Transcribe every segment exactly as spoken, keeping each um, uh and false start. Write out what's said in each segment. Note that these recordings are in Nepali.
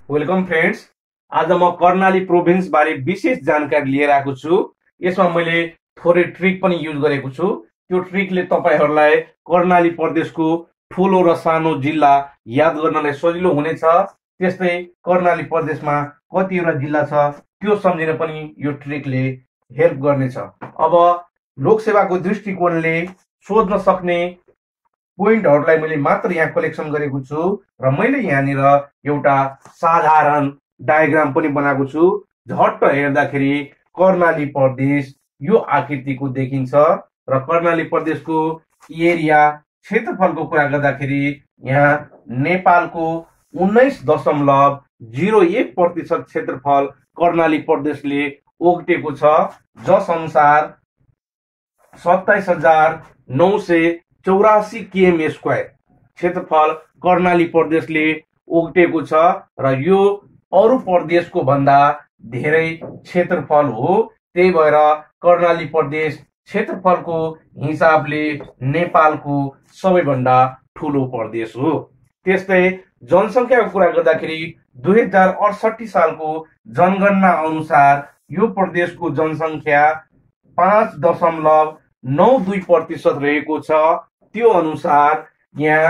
Welcome friends. आज म कर्णाली प्रोभिन्स बारे विशेष जानकारी लिएर आएको छु। यसमा मैले थोरै ट्रिक पनि युज गरेको छु। त्यो ट्रिकले तपाईहरूलाई कर्णाली प्रदेशको ठुलो र सानो जिल्ला याद गर्नलाई सजिलो हुनेछ। त्यस्तै कर्णाली प्रदेशमा कतिवटा जिल्ला छ त्यो सम्झिन पनि यो ट्रिकले हेल्प गर्नेछ। अब लोकसेवाको दृष्टिकोणले सोध्न सक्ने पोइन्टहरूलाई मैले मात्र यहाँ कलेक्सन गरेको छु र मैले यहाँनिर एउटा साधारण डायग्राम पनि बनाएको छु। झट्ट हेर्दाखेरि कर्णाली प्रदेश यो आकृतिको देखिन्छ र कर्णाली प्रदेशको एरिया क्षेत्रफलको कुरा गर्दाखेरि यहाँ नेपालको उन्नाइस दशमलव जिरो एक प्रतिशत क्षेत्रफल कर्णाली प्रदेशले ओगटेको छ, जस अनुसार सत्ताइस हजार नौ सय चौरासी केएम स्क्वायर क्षेत्रफल कर्णाली प्रदेशले ओगटेको छ र यो अरू प्रदेशको भन्दा धेरै क्षेत्रफल हो। त्यही भएर कर्णाली प्रदेश क्षेत्रफलको हिसाबले नेपालको सबैभन्दा ठुलो प्रदेश हो। त्यस्तै जनसङ्ख्याको कुरा गर्दाखेरि दुई हजार अडसठी सालको जनगणना अनुसार यो प्रदेशको जनसङ्ख्या पाँच दशमलव नौ दुई प्रतिशत रहेको छ। त्यो अनुसार यहाँ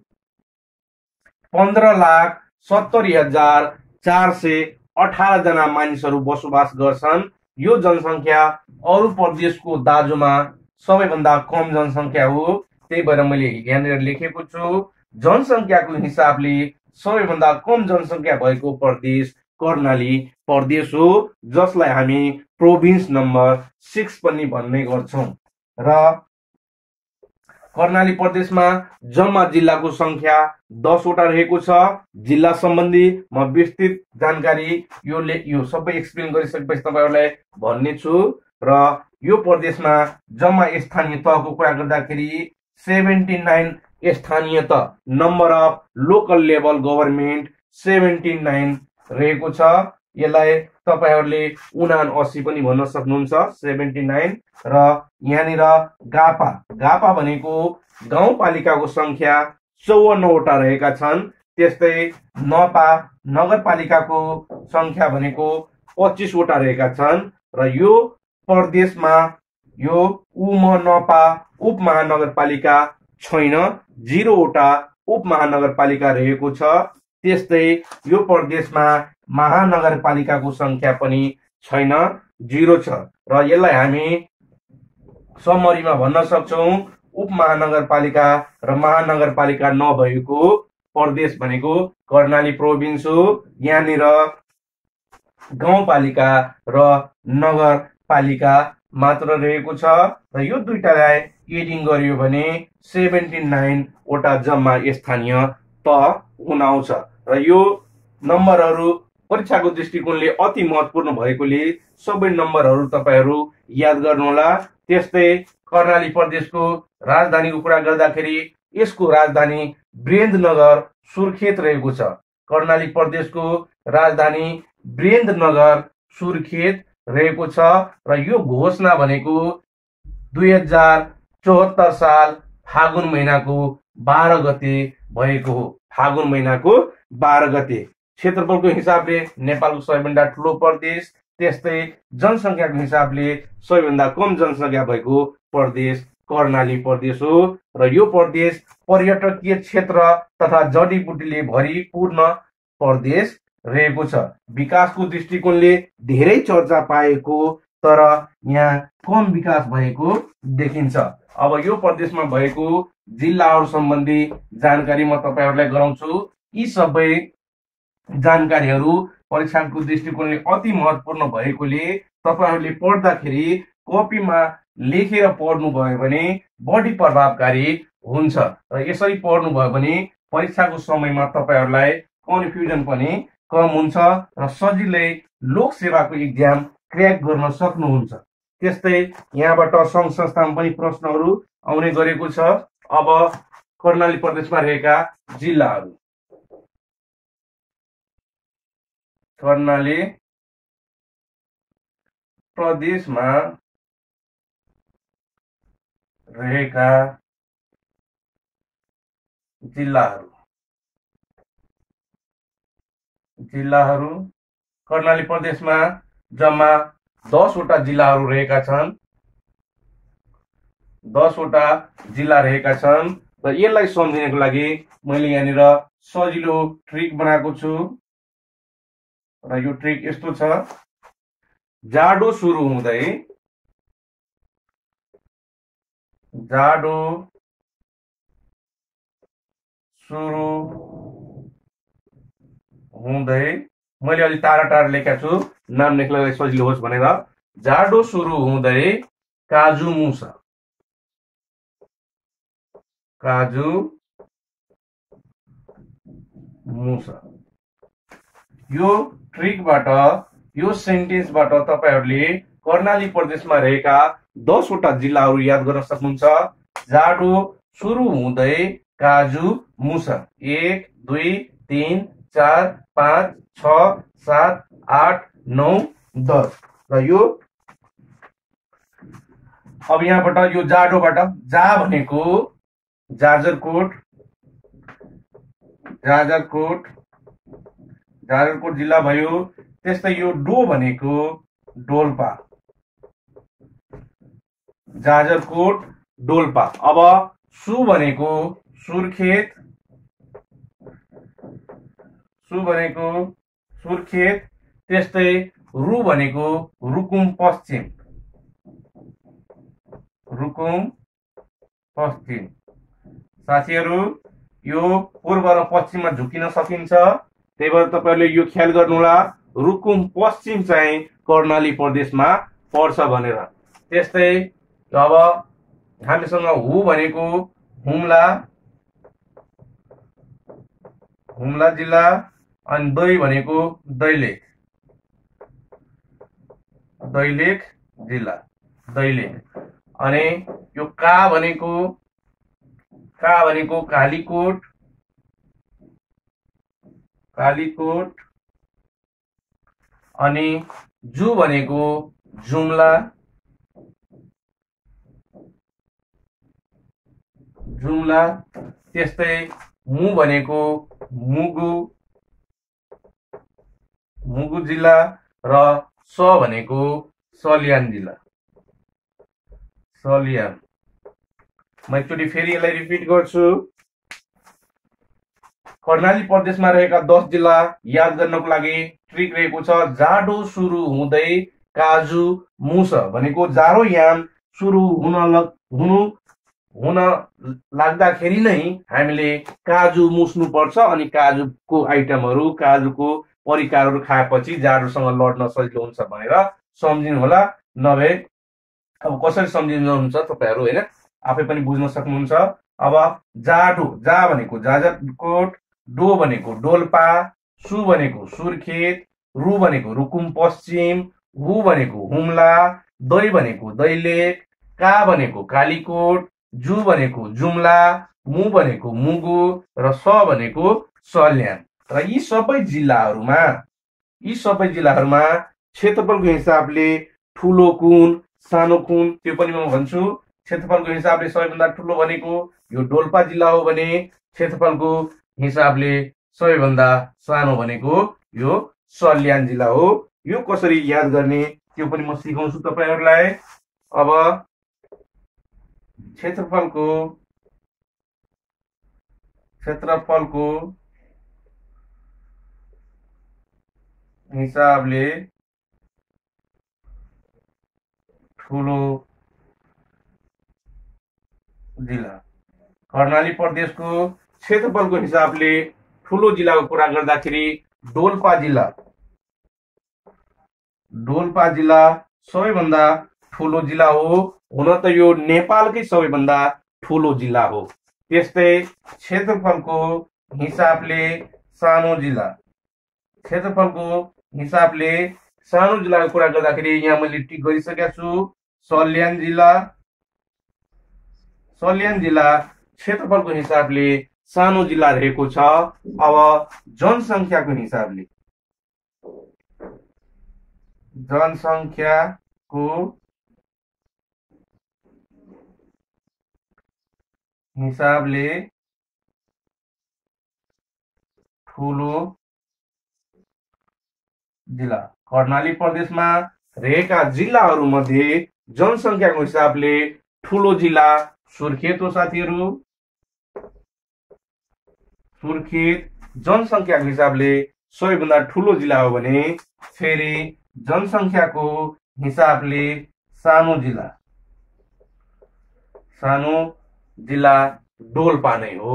पन्ध्र लाख सत्तरी हजार चार सय अठार जना मानिसहरू बसोबास गर्छन्। यो जनसङ्ख्या अरू प्रदेशको दाजुमा सबैभन्दा कम जनसङ्ख्या हो। त्यही भएर मैले यहाँनिर लेखेको छु, जनसङ्ख्याको हिसाबले सबैभन्दा कम जनसङ्ख्या भएको प्रदेश कर्णाली प्रदेश हो, जसलाई हामी प्रोभिन्स नम्बर सिक्स पनि भन्ने गर्छौँ। र कर्णाली प्रदेशमा जम्मा जिल्लाको संख्या दसवटा रहेको छ। जिल्ला सम्बन्धी म विस्तृत जानकारी यो यो सबै एक्सप्लेन गरिसकेपछि तपाईँहरूलाई भन्ने छु। र यो प्रदेशमा जम्मा स्थानीय तहको कुरा गर्दाखेरि सेभेन्टी नाइन स्थानीय तह, number of local level government seventy nine रहेको छ। यसलाई तपाईँहरूले उना अस्सी पनि भन्न सक्नुहुन्छ, सेभेन्टी नाइन। र यहाँनिर गापा गापा भनेको गाउँपालिकाको संख्या चौवन्नवटा रहेका छन्। त्यस्तै नपा नगरपालिकाको संख्या भनेको पच्चिसवटा रहेका छन्। र यो प्रदेशमा यो उपमनपा उपमहानगरपालिका छैन, जिरोवटा उपमहानगरपालिका रहेको छ। त्यस्तै यो प्रदेशमा महानगरपालिकाको संख्या पनि छैन, जिरो छ। र यसलाई हामी समरीमा भन्न सक्छौँ, उपमहानगरपालिका र महानगरपालिका नभएको प्रदेश भनेको कर्णाली प्रोभिन्स हो। यहाँनिर गाउँपालिका र नगरपालिका मात्र रहेको छ। र यो दुईटालाई एडिङ गरियो भने सेभेन्टी नाइन वटा जम्मा स्थानीय तह हुन आउँछ। र यो नम्बरहरू परीक्षाको दृष्टिकोणले अति महत्त्वपूर्ण भएकोले सबै नम्बरहरू तपाईँहरू याद गर्नुहोला। त्यस्तै कर्णाली प्रदेशको राजधानीको कुरा गर्दाखेरि यसको राजधानी वीरेन्द्रनगर सुर्खेत रहेको छ। कर्णाली प्रदेशको राजधानी वीरेन्द्रनगर सुर्खेत रहेको छ। र यो घोषणा भनेको दुई हजार चौहत्तर साल फागुन महिनाको बाह्र गते भएको हो। फागुन महिनाको बाह्र गते। क्षेत्रफलको हिसाबले नेपालको सबैभन्दा ठुलो प्रदेश, त्यस्तै जनसङ्ख्याको हिसाबले सबैभन्दा कम जनसङ्ख्या भएको प्रदेश कर्णाली प्रदेश हो। र यो प्रदेश पर्यटकीय क्षेत्र तथा जडीबुटीले भरिपूर्ण प्रदेश रहेको छ। विकासको दृष्टिकोणले धेरै चर्चा पाएको तर यहाँ कम विकास भएको देखिन्छ। अब यो प्रदेशमा भएको जिल्लाहरू सम्बन्धी जानकारी म तपाईँहरूलाई गराउँछु। यी सबै जानकारीहरू परीक्षाको दृष्टिकोणले अति महत्त्वपूर्ण भएकोले तपाईँहरूले पढ्दाखेरि कपीमा लेखेर पढ्नुभयो भने बढी प्रभावकारी हुन्छ। र यसरी पढ्नुभयो भने परीक्षाको समयमा तपाईँहरूलाई कन्फ्युजन पनि कम हुन्छ र सजिलै लोकसेवाको इक्जाम क्र्याक गर्न सक्नुहुन्छ। त्यस्तै यहाँबाट सङ्घ संस्थामा पनि प्रश्नहरू आउने गरेको छ। अब कर्णाली प्रदेशमा रहेका जिल्लाहरू। कर्णाली प्रदेशमा रहेका जिल्लाहरू जिल्लाहरू कर्णाली प्रदेशमा जम्मा दसवटा जिल्लाहरू रहेका छन् दसवटा जिल्ला रहेका छन् र यसलाई सम्झिनको लागि मैले यहाँनिर सजिलो ट्रिक बनाएको छु र यो ट्रिक यस्तो छ जाडो सुरु हुँदै जाडो सुरु हुँदै मैले अलि टाढा टाढा लेखेको छु नाम लेख्नलाई सजिलो होस् भनेर जाडो सुरु हुँदै काजु मुसा काजु मुसा यो ट्रिकबाट यो सेन्टेन्सबाट तपाईहरूले कर्णाली प्रदेशमा रहेका दसवटा जिल्लाहरू याद गर्न सक्नुहुन्छ जाडो सुरु हुँदै काजु मुसा एक दुई तीन चार पाँच छ सात आठ नौ दस र यो अब यहाँबाट यो जाडोबाट जा भनेको जाजरकोट जाजरकोट जाजरकोट जिल्ला भयो त्यस्तै यो डो भनेको डोल्पा जाजरकोट डोल्पा अब सु भनेको सुर्खेत सु भनेको सुर्खेत त्यस्तै रु भनेको रुकुम पश्चिम रुकुम पश्चिम साथीहरू यो पूर्व र पश्चिममा झुकिन सकिन्छ त्यही भएर तपाईहरुले यो ख्याल गर्नुहोला रुकुम पश्चिम चाहिँ कर्णाली प्रदेशमा पर्छ भनेर त्यस्तै अब हामीसँग हु भनेको हुम्ला हुम्ला जिल्ला अनि दै भनेको दैलेख दैलेख जिल्ला दैलेख अनि यो का भनेको का भनेको कालीकोट कालीकोट अनि जु भनेको जुम्ला जुम्ला त्यस्तै मु भनेको मुगु मुगु जिल्ला र स भनेको सल्यान जिल्ला सल्यान म एकचोटि फेरि यसलाई रिपिट गर्छु कर्णाली प्रदेशमा रहेका दस जिल्ला याद गर्नको लागि ट्रिक रहेको छ जाडो सुरु हुँदै काजु मुस भनेको जाडो याम सुरु हुन हुनु हुन लाग्दाखेरि नै हामीले काजु मुस्नु पर्छ अनि काजुको आइटमहरू काजुको परिकारहरू खाएपछि जाडोसँग लड्न सजिलो हुन्छ भनेर सम्झिनु होला नभए अब कसरी सम्झिनुहुन्छ तपाईहरु हैन आफै पनि बुझ्न सक्नुहुन्छ अब जाडो जा भनेको जाजरकोट डो भनेको डोल्पा सु भनेको सुर्खेत रु भनेको रुकुम पश्चिम हु भनेको हुम्ला दै भनेको दैलेख का भनेको कालीकोट जु भनेको जुम्ला मु भनेको मुगु र स भनेको सल्यान र यी सबै जिल्लाहरूमा यी सबै जिल्लाहरूमा क्षेत्रफलको हिसाबले ठुलो कुन सानो कुन त्यो पनि म भन्छु क्षेत्रफलको हिसाबले सबैभन्दा ठुलो भनेको यो डोल्पा जिल्ला हो भने क्षेत्रफलको हिसाबले सबैभन्दा सानो भनेको यो सल्यान जिल्ला हो यो कसरी याद गर्ने त्यो पनि म सिकाउँछु तपाईहरुलाई अब क्षेत्रफलको क्षेत्रफलको हिसाबले ठुलो जिल्ला कर्णाली प्रदेशको क्षेत्रफलको हिसाबले ठुलो जिल्लाको कुरा गर्दाखेरि डोल्पा जिल्ला डोल्पा जिल्ला सबैभन्दा ठुलो जिल्ला हो हुन त यो नेपालकै सबैभन्दा ठुलो जिल्ला हो त्यस्तै क्षेत्रफलको हिसाबले सानो जिल्ला क्षेत्रफलको हिसाबले सानो जिल्लाको कुरा गर्दाखेरि यहाँ मैले टिक गरिसकेको छु सल्यान जिल्ला सल्यान जिल्ला क्षेत्रफलको हिसाबले सानो जिल्ला रहेको छ अब जनसंख्याको हिसाबले जनसंख्याको हिसाबले ठुलो जिल्ला। कर्णाली प्रदेशमा रहेका जिल्लाहरूमध्ये जनसङ्ख्याको हिसाबले ठुलो जिल्ला सुर्खेत हो साथीहरू। सुर्खेत जनसङ्ख्याको हिसाबले सबैभन्दा ठुलो जिल्ला हो भने फेरि जनसङ्ख्याको हिसाबले सानो जिल्ला सानो जिल्ला डोल्पा नै हो।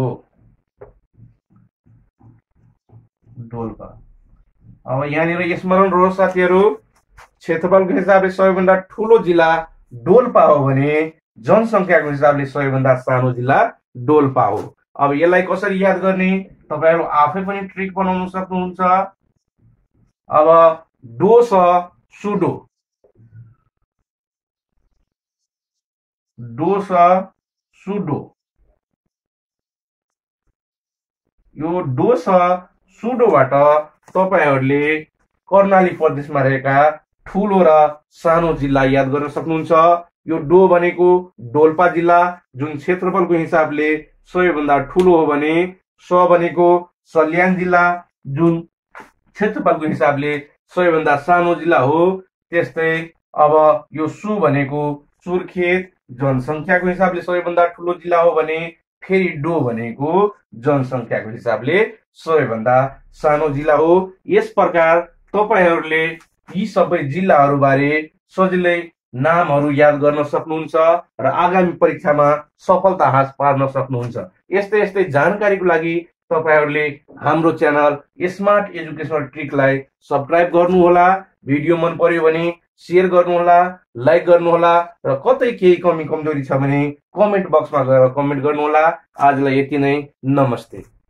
डोल्पा। अब यहाँनिर स्मरण रहोस् साथीहरू, क्षेत्रफलको हिसाबले सबैभन्दा ठुलो जिल्ला डोल्पा हो भने जनसङ्ख्याको हिसाबले सबैभन्दा सानो जिल्ला डोल्पा हो। अब यसलाई कसरी याद गर्ने तपाईहरु आफै पनि ट्रिक बनाउन सक्नुहुन्छ। अब डो छ सुडो, डो छ सुडो, यो डो छ सुडोबाट तपाईहरुले कर्णाली प्रदेशमा रहेका ठुलो र सानो जिल्ला याद गर्न सक्नुहुन्छ। यो डो भनेको डोल्पा जिल्ला जुन क्षेत्रफलको हिसाबले सबैभन्दा ठुलो हो भने स भनेको सल्यान जिल्ला जुन क्षेत्रफलको हिसाबले सबैभन्दा सानो जिल्ला हो। त्यस्तै अब यो सु भनेको सुर्खेत जनसङ्ख्याको हिसाबले सबैभन्दा ठुलो जिल्ला हो भने फेरि डो भनेको जनसङ्ख्याको हिसाबले सबैभन्दा सानो जिल्ला हो। यस प्रकार तपाईहरुले यी सबै जिल्लाहरू बारे सजिलै नामहरू याद गर्न सक्नुहुन्छ र आगामी परीक्षामा सफलता हात पार्न सक्नुहुन्छ। यस्तै यस्तै जानकारीको लागि तपाईहरुले हाम्रो च्यानल स्मार्ट एजुकेशनल ट्रिकलाई सब्स्क्राइब गर्नुहोला। भिडियो मन पर्यो भने शेयर गर्नुहोला, लाइक गर्नुहोला र कतै केही कमी कमजोरी छ भने कमेन्ट बक्समा गएर कमेन्ट गर्नुहोला। आजलाई यति नै, नमस्ते।